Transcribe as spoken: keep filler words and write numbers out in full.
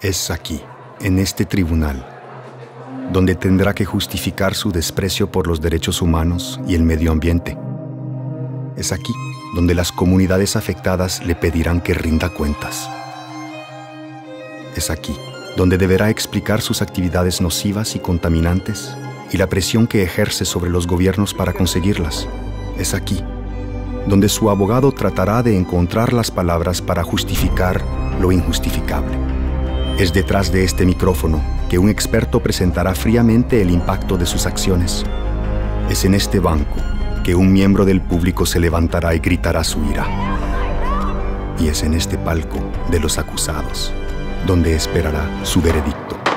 Es aquí, en este tribunal, donde tendrá que justificar su desprecio por los derechos humanos y el medio ambiente. Es aquí donde las comunidades afectadas le pedirán que rinda cuentas. Es aquí donde deberá explicar sus actividades nocivas y contaminantes y la presión que ejerce sobre los gobiernos para conseguirlas. Es aquí donde su abogado tratará de encontrar las palabras para justificar lo injustificable. Es detrás de este micrófono que un experto presentará fríamente el impacto de sus acciones. Es en este banco que un miembro del público se levantará y gritará su ira. Y es en este palco de los acusados donde esperará su veredicto.